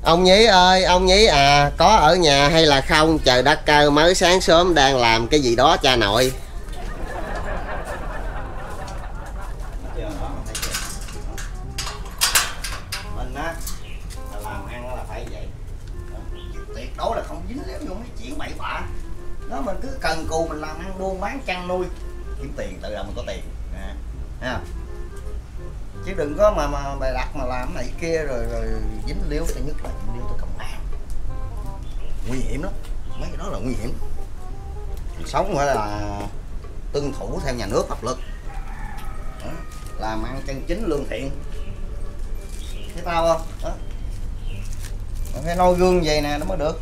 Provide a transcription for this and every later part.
Ông Nhí ơi, ông Nhí à, có ở nhà hay là không? Trời đất cơ, mới sáng sớm đang làm cái gì đó cha nội. Mình á là làm ăn là phải vậy, tuyệt đối là không dính líu vô mấy chuyện bậy bạ. Đó, mình cứ cần cù mình làm ăn buôn bán chăn nuôi, kiếm tiền tự làm mình có tiền nè, thấy không? Chứ đừng có mà bày đặt mà làm này kia rồi dính líu, thứ nhất là dính líu tới công an, nguy hiểm lắm, mấy cái đó là nguy hiểm. Mình sống phải là tuân thủ theo nhà nước pháp luật. Đó, làm ăn chân chính lương thiện, thấy tao không? Đó, mình phải noi gương vậy nè nó mới được.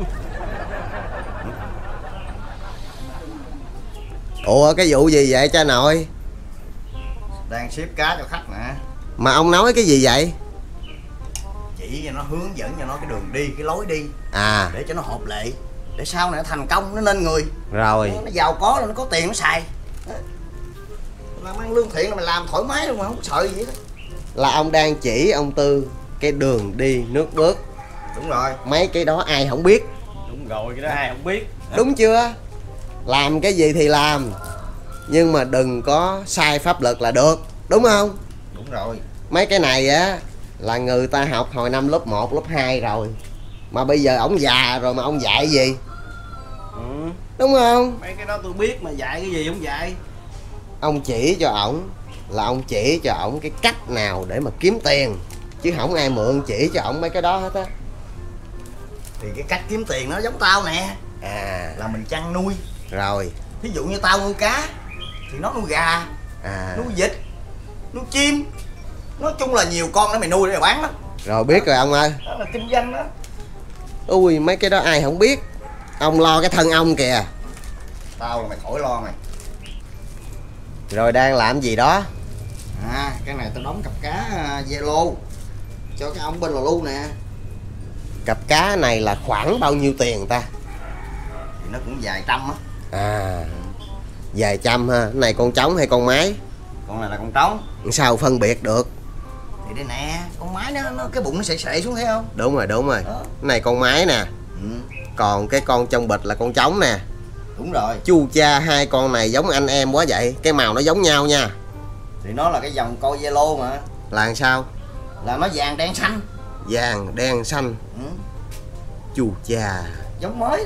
Ủa cái vụ gì vậy cha nội? Đang ship cá cho khách nè. Mà ông nói cái gì vậy? Chỉ cho nó hướng dẫn cho nó cái đường đi, cái lối đi À, để cho nó hợp lệ, để sau này nó thành công, nó nên người rồi. nó giàu có rồi nó có tiền nó xài. Đó, làm ăn lương thiện là mày làm thoải mái luôn mà không sợ gì hết. Là ông đang chỉ ông Tư cái đường đi nước bước. Đúng rồi. Mấy cái đó ai không biết. Đúng rồi, cái đó ai không biết. Đúng chưa? Làm cái gì thì làm, nhưng mà đừng có sai pháp luật là được, đúng không? Đúng rồi. Mấy cái này á là người ta học hồi năm lớp 1, lớp 2 rồi. Mà bây giờ ổng già rồi mà ông dạy gì? Đúng không? Mấy cái đó tôi biết mà dạy cái gì không dạy. Ông chỉ cho ổng là ông chỉ cho ổng cái cách nào để mà kiếm tiền, chứ không ai mượn chỉ cho ổng mấy cái đó hết á. Thì cái cách kiếm tiền nó giống tao nè. À, là mình chăn nuôi. rồi. Ví dụ như tao nuôi cá thì nó nuôi gà, nuôi vịt, nuôi chim. Nói chung là nhiều con để mày nuôi để mày bán đó. Rồi biết rồi ông ơi. Đó là kinh doanh đó. Ui mấy cái đó ai không biết. Ông lo cái thân ông kìa. Tao là mày khỏi lo mày. Rồi đang làm gì đó? À, cái này tao đóng cặp cá Zalo cho cái ông bên lò lu nè. Cặp cá này là khoảng bao nhiêu tiền ta? Thì nó cũng vài trăm á. À, vài trăm ha. Cái này con trống hay con mái? Con này là con trống. Sao phân biệt được? Thì đây nè, con mái nó cái bụng nó sệ sệ xuống thấy không? Đúng rồi, đúng rồi. Đó. Cái này con mái nè. Còn cái con trong bịch là con trống nè. Đúng rồi. Chu cha hai con này giống anh em quá vậy. Cái màu nó giống nhau nha. Thì nó là cái dòng coi Zalo mà. Là làm sao? Là nó vàng đen xanh. Vàng đen xanh. Chu cha. Giống mới đó.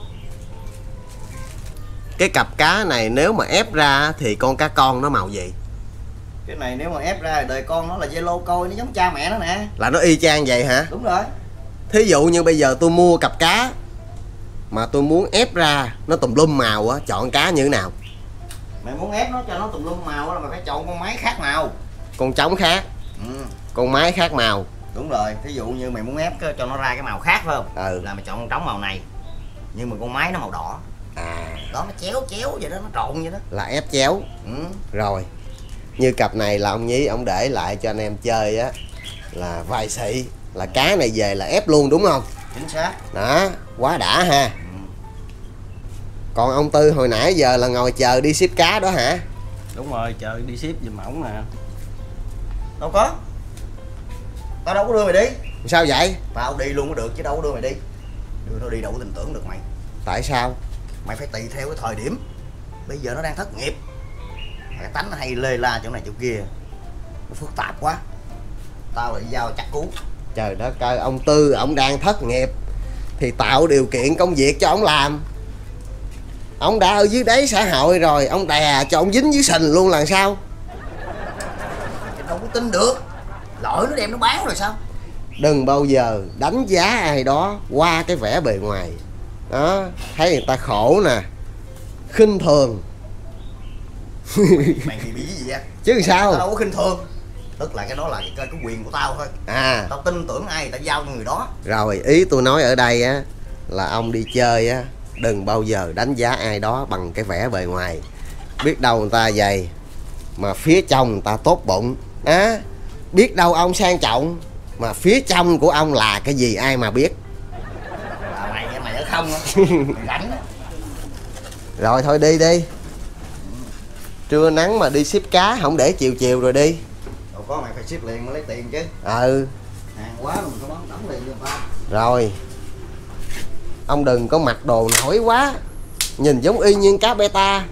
Cái cặp cá này nếu mà ép ra thì con cá con nó màu gì? Cái này nếu mà ép ra đời con nó là Zalo coi, nó giống cha mẹ nó nè. Là nó y chang vậy hả? Đúng rồi. Thí dụ như bây giờ tôi mua cặp cá mà tôi muốn ép ra nó tùm lum màu á, chọn cá như thế nào? Mày muốn ép nó cho nó tùm lum màu là mày phải chọn con máy khác màu. Con trống khác. Con mái khác màu. Đúng rồi. Thí dụ như mày muốn ép cho nó ra cái màu khác phải không? Là mày chọn con trống màu này, nhưng mà con mái nó màu đỏ. Đó, nó chéo chéo vậy đó, nó trộn vậy đó. Là ép chéo. Rồi. Như cặp này là ông Nhí ông để lại cho anh em chơi á, là vài xị, là cá này về là ép luôn đúng không? Chính xác. Đó, quá đã ha. Còn ông Tư hồi nãy giờ là ngồi chờ đi ship cá đó hả? Đúng rồi, chờ đi ship giùm ổng nè. Đâu có. Tao đâu có đưa mày đi. Sao vậy? Tao đi luôn có được chứ đâu có đưa mày đi. Đưa nó đi đâu có tin tưởng được mày. Tại sao? Mày phải tùy theo cái thời điểm. Bây giờ nó đang thất nghiệp, cái tánh nó hay lê la chỗ này chỗ kia, nó phức tạp quá. Tao lại giao chắc cú. Trời đất ơi, ông Tư ông đang thất nghiệp thì tạo điều kiện công việc cho ông làm. Ông đã ở dưới đáy xã hội rồi, ông đè cho ông dính dưới sình luôn là sao? Chứ đâu có tin được. Lỡ nó đem nó bán rồi sao? Đừng bao giờ đánh giá ai đó qua cái vẻ bề ngoài. Đó, thấy người ta khổ nè, khinh thường. Mày bị gì vậy? Chứ sao? Tao đâu có khinh thường. Tức là cái đó là cái quyền của tao thôi. Tao tin tưởng ai tao giao cho người đó. Rồi ý tôi nói ở đây á là ông đi chơi á, đừng bao giờ đánh giá ai đó bằng cái vẻ bề ngoài. Biết đâu người ta vậy mà phía trong người ta tốt bụng á. Biết đâu ông sang trọng mà phía trong của ông là cái gì ai mà biết. Mày ở không á. Mày rảnh á. Rồi thôi đi đi. Trưa nắng mà đi ship cá, không để chiều chiều rồi đi. Đâu có, mày phải ship liền mới lấy tiền chứ. Hàng quá mình có bán đóng liền cho người ta. Rồi ông đừng có mặc đồ nổi quá, nhìn giống y như cá beta.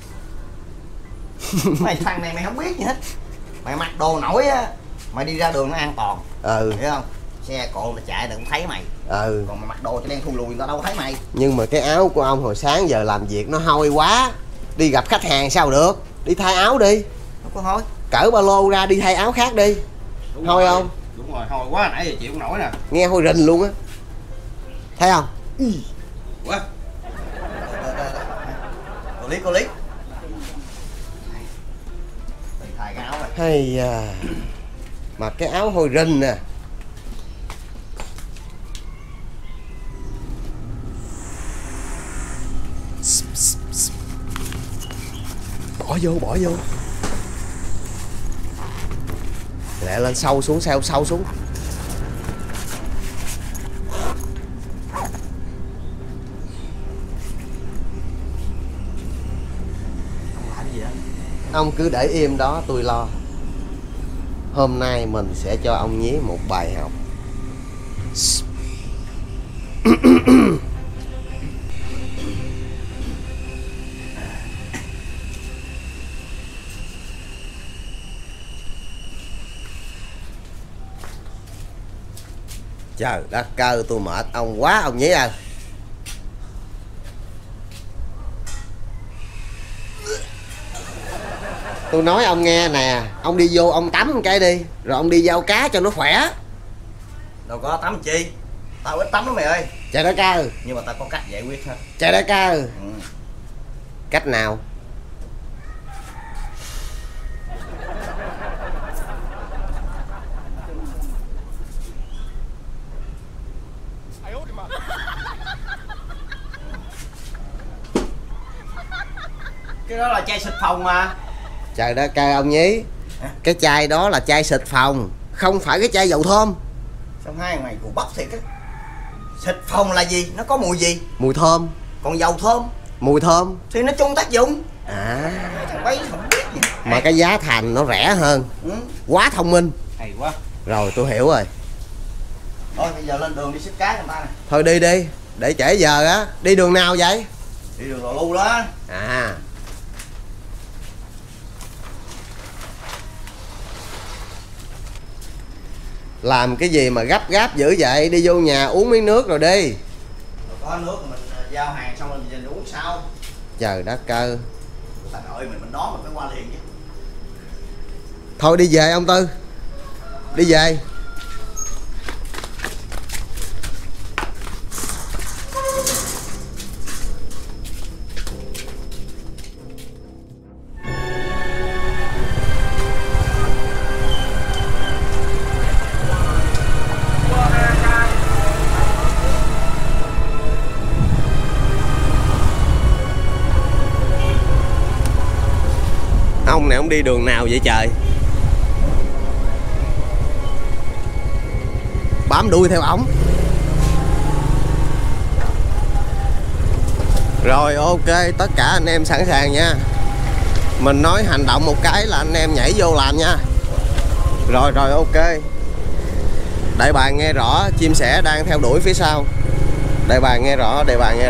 Mày thằng này mày không biết gì hết. Mày mặc đồ nổi á, mày đi ra đường nó an toàn. Hiểu không? Xe cộ là chạy đừng thấy mày. Còn mà mặc đồ cho đen thui lùi người ta đâu có thấy mày. Nhưng mà cái áo của ông hồi sáng giờ làm việc nó hôi quá, đi gặp khách hàng sao được, đi thay áo đi. Không có hôi. Cởi ba lô ra đi thay áo khác đi. Đúng hôi rồi. Không? Đúng rồi, hôi quá nãy giờ chịu không nổi nè. Nghe hôi rình luôn á. Thấy không? Quá. Cô lý. Thay cái áo này. Hay mặc cái áo hôi rình nè. Bỏ vô. Lẹ lên, sâu xuống. Không làm gì hết. Ông cứ để im đó, tôi lo. Hôm nay mình sẽ cho ông nhé một bài học. Trời đất cơ, tôi mệt ông quá ông nhé à. Tôi nói ông nghe nè, ông đi vô ông tắm một cái đi, rồi ông đi giao cá cho nó khỏe. Đâu có tắm chi, tao ít tắm lắm mày ơi. Trời đất cơ. Nhưng mà tao có cách giải quyết hết. Trời đất cơ. Cách nào? Cái đó là chai xịt phòng mà. Trời đất cơ ông nhí. Cái chai đó là chai xịt phòng, không phải cái chai dầu thơm. Sao hai mày cũng bóc thiệt á. Xịt phòng là gì? Nó có mùi gì? Mùi thơm. Còn dầu thơm? Mùi thơm. Thì nó chung tác dụng. Thằng bấy không biết gì. Mà cái giá thành nó rẻ hơn. Quá thông minh. Hay quá. Rồi tôi hiểu rồi. Thôi bây giờ lên đường đi xếp cá người ta nè. Thôi đi, để trễ giờ á. Đi đường nào vậy? Đi đường Lò Lu đó. Làm cái gì mà gấp gáp dữ vậy? Đi vô nhà uống miếng nước rồi đi. Rồi có nước mình giao hàng xong rồi mình uống sao? Trời đất cơ. Ta đợi mình đón mình phải qua liền chứ. Thôi đi về ông Tư. Đi về. Ông này ông đi đường nào vậy trời? Bám đuôi theo ổng. Rồi ok, tất cả anh em sẵn sàng nha. Mình nói hành động một cái là anh em nhảy vô làm nha. Rồi ok. Đại bàng nghe rõ, chim sẻ đang theo đuổi phía sau. Đại bàng nghe rõ.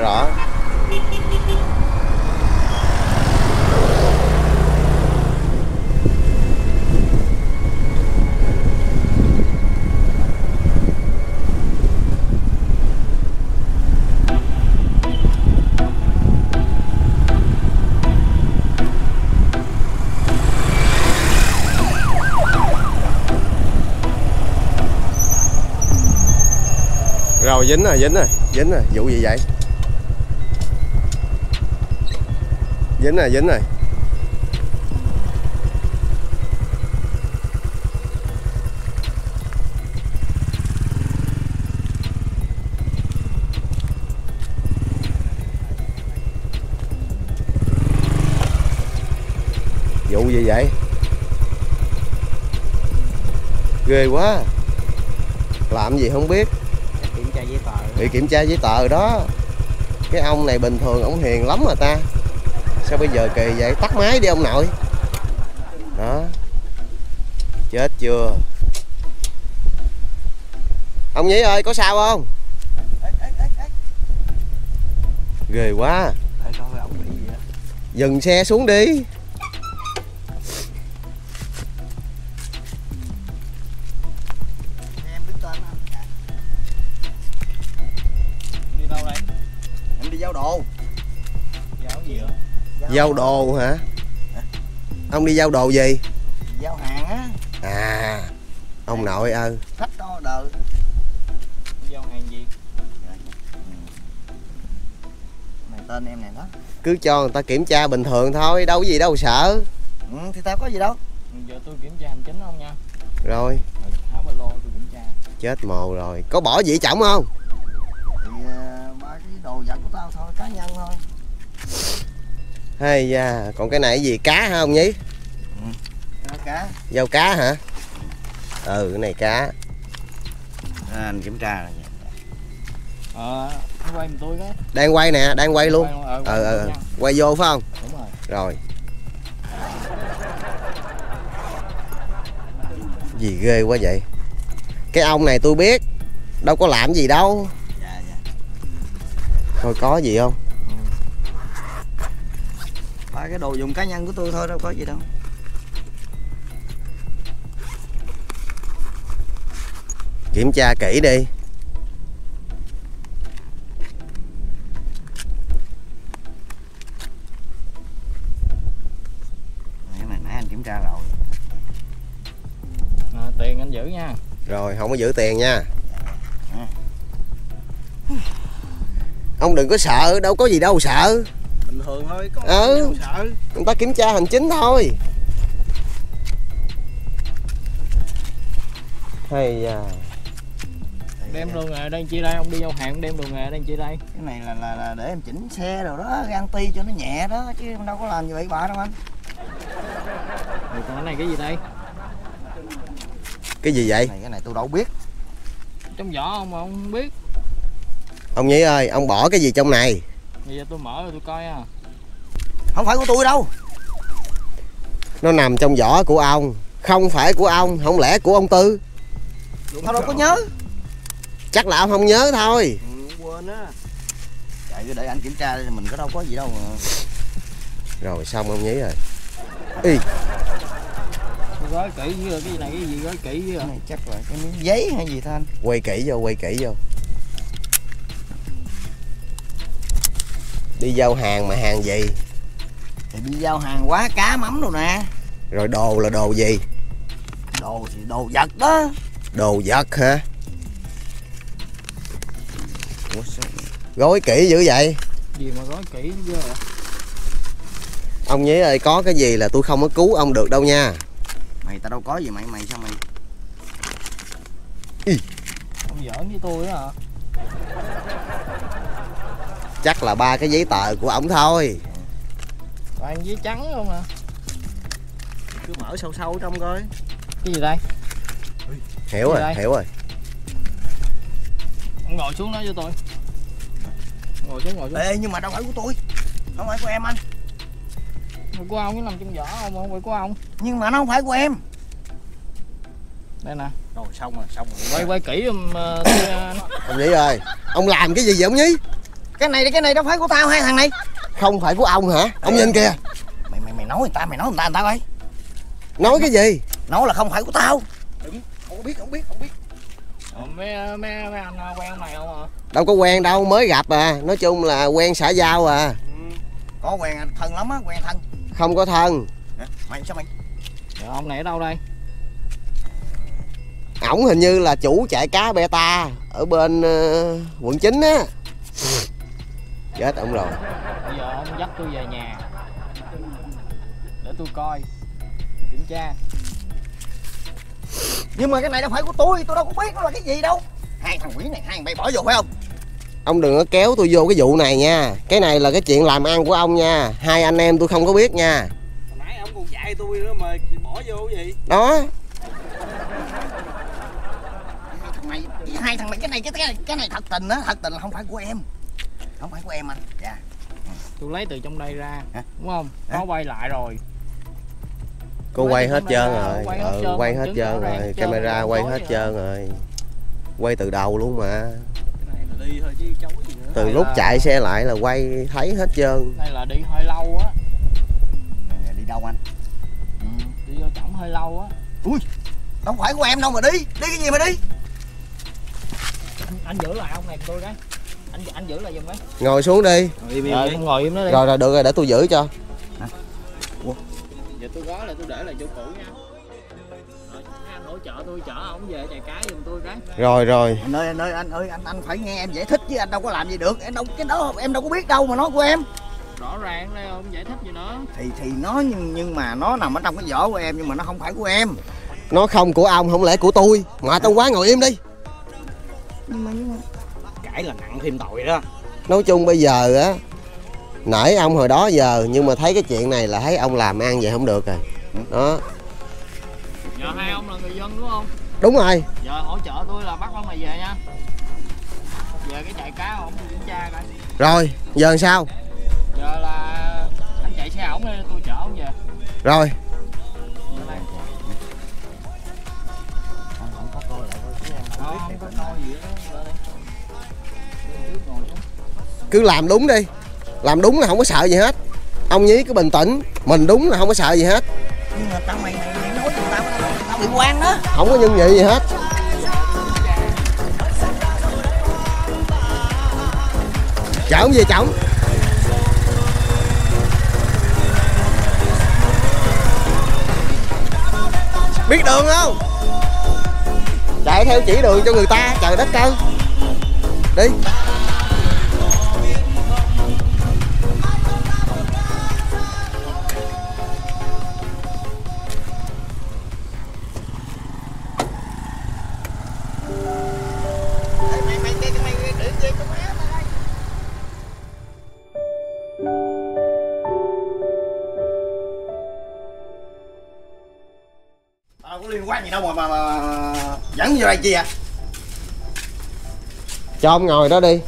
Rồi dính rồi, vụ gì vậy? Dính rồi. Vụ gì vậy? Ghê quá. Làm gì không biết. Bị kiểm tra giấy tờ đó. Cái ông này bình thường ông hiền lắm mà ta. Sao bây giờ kỳ vậy? Tắt máy đi ông nội. Đó. Chết chưa? Ông Nhí ơi, có sao không? Ê. Ghê quá. Ê, coi ông bị gì vậy? Dừng xe xuống đi. Em đứng tên anh. Đi đâu đây? Em đi giao đồ. Giao gì vậy? Giao đồ hả? Ông đi giao đồ gì? Giao hàng á. À, ông nội ơi. Khách đó đợi. Giao hàng gì? Này tên em này đó. Cứ cho người ta kiểm tra bình thường thôi, đâu có gì đâu sợ. Thì tao có gì đâu. Giờ tôi kiểm tra hành chính không nha. Rồi, Tháo ba lô tôi kiểm tra. chết mồ rồi. Có bỏ gì trọng không? Thì ba cái đồ vật của tao thôi, cá nhân thôi. Hay da, còn cái này cái gì, cá hả ông Nhí? Đó, cá. Giao cá hả? Ừ, cái này cá. Anh kiểm tra rồi. Quay giùm tôi cái. Đang quay nè, đang quay luôn. Quay Quay vô phải không? Đúng rồi. Rồi. Gì ghê quá vậy? Cái ông này tôi biết, đâu có làm gì đâu. Dạ. Thôi có gì không? Ba cái đồ dùng cá nhân của tôi thôi, đâu có gì đâu. Kiểm tra kỹ đi. Cái này nãy anh kiểm tra rồi. Tiền anh giữ nha. Rồi, không có giữ tiền nha. Ông đừng có sợ, đâu có gì đâu sợ. Bình thường thôi, có Ừ. gì đâu sợ. Người ta kiểm tra hành chính thôi. Hay da. Đem đồ nghề đây chi đây, ông đi giao hàng đem đồ nghề đây chi đây. Cái này là để em chỉnh xe rồi đó, gan ti cho nó nhẹ đó, chứ em đâu có làm gì bậy bạ đâu anh. Rồi còn cái này cái gì đây? Cái gì vậy? Cái này tôi đâu biết. Trong vỏ không biết. Ông Nhí ơi, ông bỏ cái gì trong này? Bây giờ tôi mở rồi tôi coi à. Không phải của tôi đâu. Nó nằm trong vỏ của ông. Không phải của ông, không lẽ của ông Tư? Tao đâu có nhớ. Chắc là ông không nhớ thôi. Quên á. Chạy cứ để anh kiểm tra đi, mình có đâu có gì đâu mà. Rồi xong ông Nhí rồi. Ý. Tôi gói kỹ với cái này cái gì gói kỹ với. Cái này chắc là cái miếng giấy hay gì thôi anh. Quay kỹ vô, quay kỹ vô. Đi giao hàng mà hàng gì? Thì đi giao hàng quá cá mắm đâu nè. Rồi đồ là đồ gì? Đồ thì đồ vật đó. Đồ vật hả? Ủa sao? Gói kỹ dữ vậy? Gì mà gói kỹ chứ. Ông Nhí ơi, có cái gì là tôi không có cứu ông được đâu nha. Mày tao đâu có gì mày sao mày. Ông giỡn với tôi á hả? Chắc là ba cái giấy tờ của ổng thôi. Toàn giấy trắng không à. Cứ mở sâu sâu trong coi. Cái gì đây? Hiểu rồi, đây? hiểu rồi. Ông ngồi xuống đó cho tôi. Ngồi xuống. Ê nhưng mà đâu phải của tôi. Không phải của em anh. Người của ông nó nằm trong vỏ không phải của ông. Nhưng mà nó không phải của em. Đây nè. Rồi xong rồi. Quay kỹ Ông Nhí ơi, ông làm cái gì vậy ông Nhí? Cái này đâu phải của tao hai thằng này. Không phải của ông hả? Ông nhìn kìa. Mày nói người ta coi. Nói cái gì? Nói là không phải của tao. Đừng, không biết. mấy anh quen ông này không à? Đâu có quen đâu, mới gặp à. Nói chung là quen xã giao à. Có quen thân lắm á, quen thân. Không có thân. Mày sao mày? Rồi, ông này ở đâu đây? Ổng hình như là chủ chạy cá beta ở bên quận 9 á. Chết ổng rồi. Bây giờ ông dắt tôi về nhà để tôi coi, kiểm tra. Nhưng mà cái này đâu phải của tôi đâu có biết nó là cái gì đâu. Hai thằng quỷ này, hai thằng bay bỏ vô phải không? Ông đừng có kéo tôi vô cái vụ này nha. Cái này là cái chuyện làm ăn của ông nha. Hai anh em tôi không có biết nha. Hồi nãy ông còn dạy tôi nữa mà bỏ vô cái gì? Đó. Hai thằng mày cái này thật tình á, thật tình là không phải của em. Không phải của em anh. Dạ. Tôi lấy từ trong đây ra, hả? đúng không? Có quay lại rồi. Cô quay hết trơn rồi. Quay hết trơn, Quay hết chứng trơn rõ ràng rồi. hết trơn Camera rồi, quay không hết có trơn rồi. Quay từ đầu luôn mà. Cái này là đi thôi chứ cháu gì nữa. Từ lúc chạy xe lại là quay thấy hết trơn. Đây là đi hơi lâu á. Đi đâu anh? Đi vô trỏng hơi lâu á. Ui, đâu phải của em đâu mà đi. Đi cái gì mà đi? Anh giữ lại ông này của tôi cái. Anh giữ lại giùm cái. Ngồi xuống đi. Rồi không ngồi im đó đi. Rồi được rồi, để tôi giữ cho. Giờ tôi gói lại tôi để lại chỗ cũ nha. Rồi anh hỗ trợ tôi chở ổng về chạy cái giùm tôi cái. Rồi. Anh ơi, anh phải nghe em giải thích chứ anh đâu có làm gì được. Em đâu cái đó em đâu có biết đâu mà nói của em. Rõ ràng đây không giải thích gì nữa. Thì nó nhưng mà nó nằm ở trong cái vỏ của em nhưng mà nó không phải của em. Nó không của ông, không lẽ của tôi. Mệt ông quá, ngồi im đi. Nhưng mà cãi là nặng thêm tội đó. Nói chung bây giờ á, nể ông hồi đó giờ, nhưng mà thấy cái chuyện này là thấy ông làm ăn vậy không được rồi. Đó. Giờ hai ông là người dân đúng không? Đúng rồi. Giờ hỗ trợ tôi là bắt ông này về nha. Về cái chạy cá ổng kiểm tra coi. Rồi, giờ làm sao? Giờ là anh chạy xe ổng đi, tôi chở ổng về. Rồi. Không có coi gì đó. Cứ làm đúng đi. Làm đúng là không có sợ gì hết. Ông Nhí cứ bình tĩnh. Mình đúng là không có sợ gì hết. Nhưng mà tao mày nói tụi tao bị quan đó. Không có nhân nhị gì hết. Chở về chổng. Biết đường không? Chạy theo chỉ đường cho người ta. Trời đất ơi. Đi. Tao có liên quan gì đâu mà dẫn vô đây chi à? Cho ông ngồi đó đi.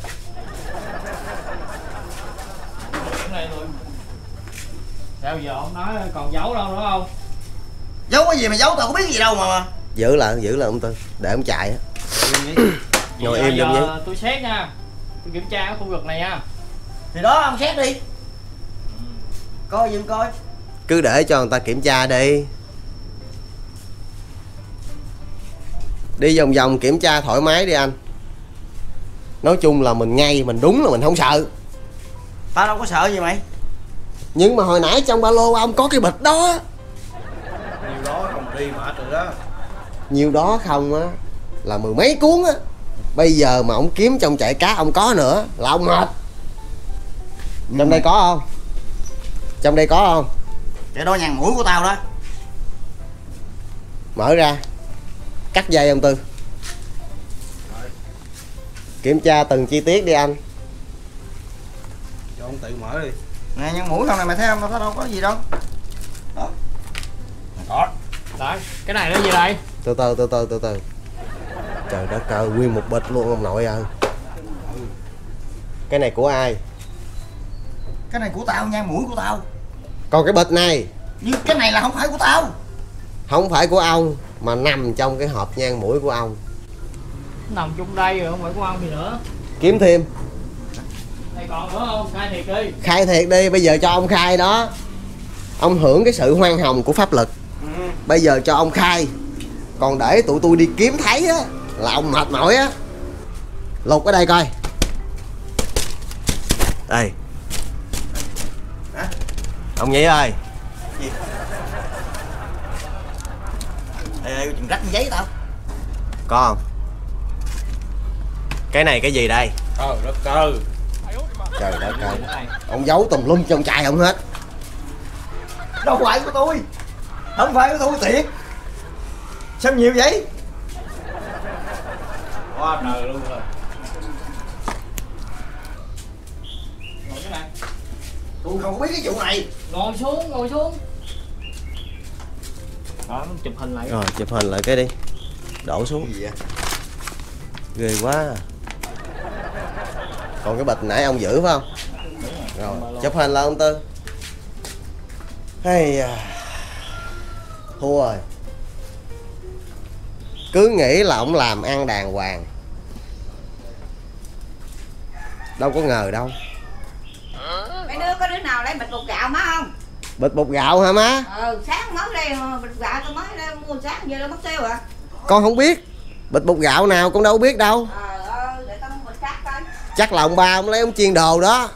Sao giờ ông nói còn giấu đâu nữa không? Giấu cái gì mà giấu, tao có biết gì đâu mà. Giữ lại ông Tư. Để ông chạy á. Ngồi im giùm Nhí. Tôi xét nha. Tôi kiểm tra cái khu vực này nha. Thì đó ông xét đi. Coi giùm coi. Cứ để cho người ta kiểm tra đi. Đi vòng vòng kiểm tra thoải mái đi anh. Nói chung là mình ngay, mình đúng là mình không sợ. Tao đâu có sợ gì mày. Nhưng mà hồi nãy trong ba lô ông có cái bịch đó. Nhiều đó không đi mà từ đó. Nhiều đó không á là mười mấy cuốn á. Bây giờ mà ông kiếm trong chạy cá ông có nữa là ông mệt. Trong đây có không? Trong đây có không? Cái đó nhăn mũi của tao đó. Mở ra. Cắt dây ông Tư. Kiểm tra từng chi tiết đi anh. Cho ông tự mở đi. Nè nhăn mũi không này mày thấy không? Tao đâu có gì đâu. Đó. Đó. Đấy, cái này là gì đây? Từ từ. Trời đất ơi, nguyên một bịch luôn ông nội ơi. Cái này của ai? Cái này của tao, nhăn mũi của tao. Còn cái bịch này? Nhưng cái này là không phải của tao. Không phải của ông mà nằm trong cái hộp nhang mũi của ông. Nằm trong đây rồi không phải của ông gì nữa. Kiếm thêm. Này còn nữa không? Khai thiệt đi. Khai thiệt đi, bây giờ cho ông khai đó. Ông hưởng cái sự khoan hồng của pháp luật. Bây giờ cho ông khai. Còn để tụi tôi đi kiếm thấy á là ông mệt mỏi á. Lục ở đây coi. Đây. Hả? Ông Nhí ơi. Gì? Ê, chừng rách giấy tao. Có không? Cái này cái gì đây? Đất ơi. Trời đất ơi. Ông giấu tùm lum trong chai ông hết. Đâu phải của tôi. Không phải của tôi thiệt. Sao nhiều vậy? Quá trời luôn rồi. Ngồi cái này. Tôi không có biết cái vụ này. Ngồi xuống. Đó, chụp hình lại. Rồi chụp hình lại cái đi. Đổ xuống. Cái gì vậy? Ghê quá. Còn cái bịch nãy ông giữ phải không? Rồi chụp hình lại ông Tư. Hay à. Thua rồi. Cứ nghĩ là ông làm ăn đàng hoàng Đâu có ngờ đâu. Mấy đứa có đứa nào lấy bịch bột gạo má không? Bịch bột gạo hả má? Sáng mới đây bịch gạo tôi mới đây mua sáng giờ đâu mất tiêu à? Con không biết. Bịch bột gạo nào con đâu biết đâu. Để tao mua bịch khác coi. Chắc là ông ba ông lấy ông chiên đồ đó.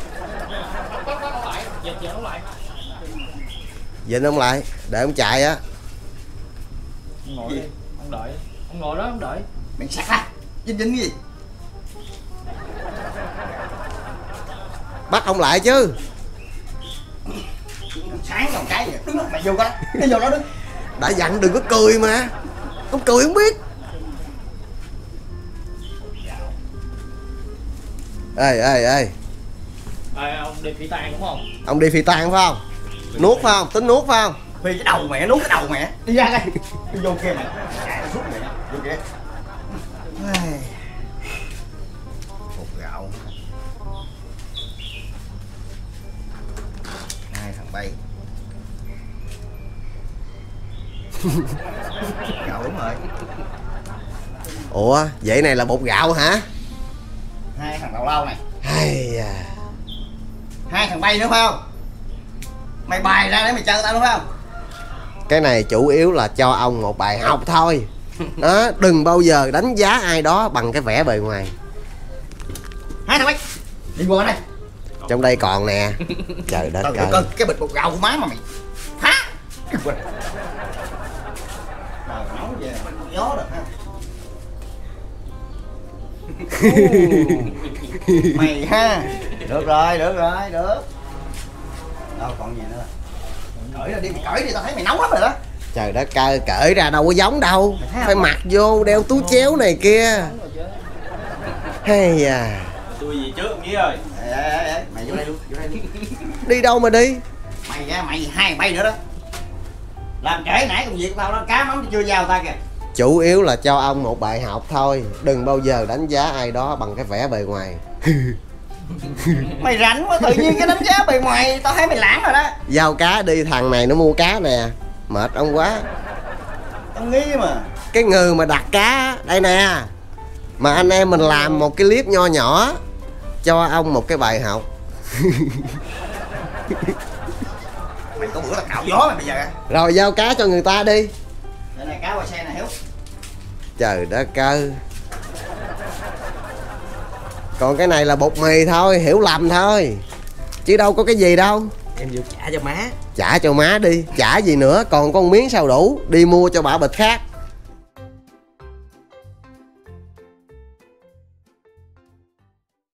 Dịnh ông lại để ông chạy á. Ông ngồi đi, ông đợi. Ông ngồi đó ông đợi. Mày sạc ra. Dính dính cái gì? Bắt ông lại chứ. Sáng còn cái vậy. Đứng đó, mày vô coi. Đi vô đó đứng. Đã dặn đừng có cười mà. Ông cười không biết. Ê. Ông đi phi tang đúng không? Ông đi phi tang phải không? Nuốt phải không? Tính nuốt phải không? Phi cái đầu mẹ, nuốt cái đầu mẹ. Đi ra đây. Đi vô kia mẹ. Chạy suốt mẹ. Vô kia. Bột gạo. 2 thằng bay. Gạo đúng rồi. Ủa vậy này là bột gạo hả? 2 thằng đầu lâu này. Hay à. 2 thằng bay nữa phải không? Mày bài ra để mày chơi tao đúng không? Cái này chủ yếu là cho ông một bài học thôi đó, đừng bao giờ đánh giá ai đó bằng cái vẻ bề ngoài. 2 thằng bay. Đi qua đây. Trong đây còn nè. Trời đất ơi. Coi cái bịch bột gạo của má mà mày phá. Đi qua đây. Trời nóng về gió được ha. Mày ha. Được rồi. Được. Đâu còn gì nữa. Cởi ra đi, mày cởi đi, tao thấy mày nóng lắm rồi đó. Trời đất ơi, cởi ra đâu có giống đâu. Phải mặc vô đeo túi chéo này kia. Hay à. Tôi gì trước Nghĩa ơi. Ê, mày vô đây luôn, Đi đâu mà đi? Mày ra, mày 2 bay nữa đó. Làm trễ nãy công việc của tao đó, cá mắm chưa giao ta kìa. Chủ yếu là cho ông một bài học thôi. Đừng bao giờ đánh giá ai đó bằng cái vẻ bề ngoài. Mày rảnh quá, tự nhiên cái đánh giá bề ngoài tao thấy mày lãng rồi đó. Giao cá đi, thằng này nó mua cá nè. Mệt ông quá. Tao nghi mà. Cái người mà đặt cá đây nè. Mà anh em mình làm một cái clip nho nhỏ cho ông một cái bài học. Mày có bữa tao cạo gió mày bây giờ. Rồi giao cá cho người ta đi. Đây này, cá qua xe này Hiếu. Trời đất ơi. Còn cái này là bột mì thôi, hiểu lầm thôi. Chứ đâu có cái gì đâu. Em vừa trả cho má. Trả cho má đi, trả gì nữa, còn con miếng sao đủ. Đi mua cho bà bịch khác.